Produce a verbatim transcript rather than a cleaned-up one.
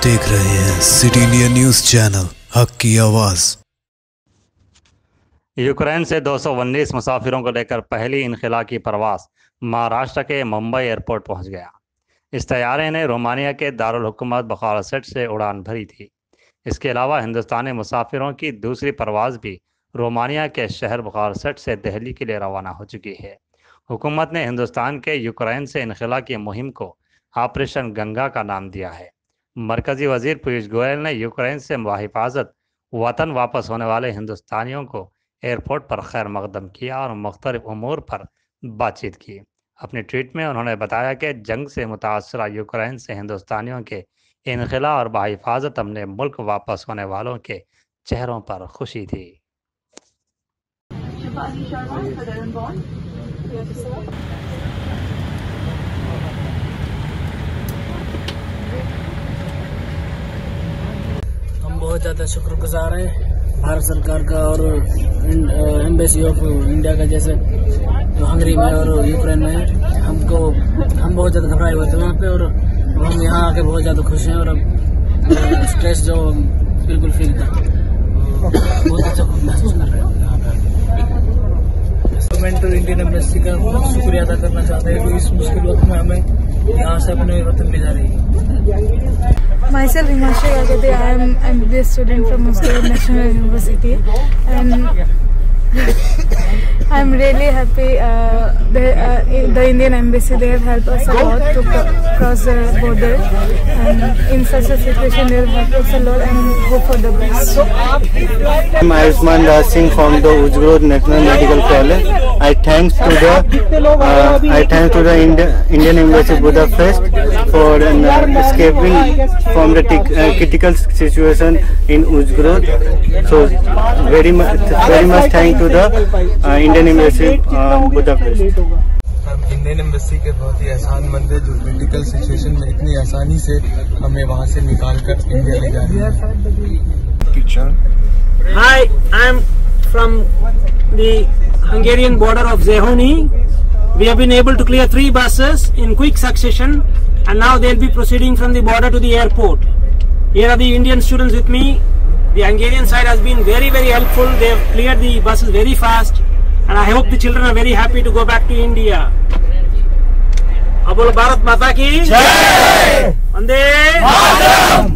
देख रहे हैं सिटी इंडिया न्यूज चैनल, हक की आवाज। यूक्रेन से दो सौ उन्नीस मुसाफिरों को लेकर पहली इनखिला की परवास महाराष्ट्र के मुंबई एयरपोर्ट पहुंच गया। इस तैयारे ने रोमानिया के दारुल हुकूमत बुखारेस्ट से उड़ान भरी थी। इसके अलावा हिंदुस्तानी मुसाफिरों की दूसरी परवाज़ भी रोमानिया के शहर बुखारेस्ट से दिल्ली के लिए रवाना हो चुकी है। हुकूमत ने हिंदुस्तान के यूक्रेन से इनखिला की मुहिम को ऑपरेशन गंगा का नाम दिया है। मरकजी वजीर पीयूष गोयल ने यूक्रेन से बाहिफाजत वतन वापस होने वाले हिंदुस्तानियों को एयरपोर्ट पर खैर मकदम किया और मुख्तलिफ उमूर पर बातचीत की। अपने ट्वीट में उन्होंने बताया कि जंग से मुतासरा यूक्रेन से हिंदुस्तानियों के इनखिला और बाहिफाजत अपने मुल्क वापस होने वालों के चेहरों पर खुशी थी। हम बहुत ज़्यादा शुक्रगुजार हैं भारत सरकार का और एम्बेसी ऑफ इंडिया का, जैसे जो हंगरी में और यूक्रेन में हमको हम बहुत ज़्यादा घबराए हुए थे वहाँ पे, और हम यहाँ आके बहुत ज़्यादा खुश हैं और अब स्ट्रेस जो बिल्कुल फील था, बहुत अच्छा महसूस कर रहे हैं। गवर्नमेंट और इंडियन एम्बेसी का बहुत शुक्रिया अदा करना चाहते हैं कि इस मुश्किल वक्त में हमें यहाँ से अपने वतन ले जा रही है। Myself, Himanshu Agade, I am an M B A student from Moscow National University, and I am really happy. Uh, the, uh, the Indian Embassy, they have helped us a lot to cross the border, and in such a situation, they have helped us a lot, and hope for the best. I'm Ayushman Das Singh from the Ujgrod National Medical College. I thanks to the uh, I thanks to the Indi Indian Embassy Budapest for uh, escaping from the uh, critical situation in Ujgrod. So very much, very much thank to the uh, Indian Embassy uh, Budapest. हम Indian embassy के बहुत ही एहसान मंद है जो critical situation में इतनी आसानी से हमें वहाँ से निकाल कर इंडिया ले जा रही है। Hi, I am from the Hungarian border of Zehoni. We have been able to clear three buses in quick succession, and now they will be proceeding from the border to the airport. Here are the Indian students with me. The Hungarian side has been very very helpful. They have cleared the buses very fast, and I hope the children are very happy to go back to India. अब बोलो भारत माता की जय, वंदे मातरम।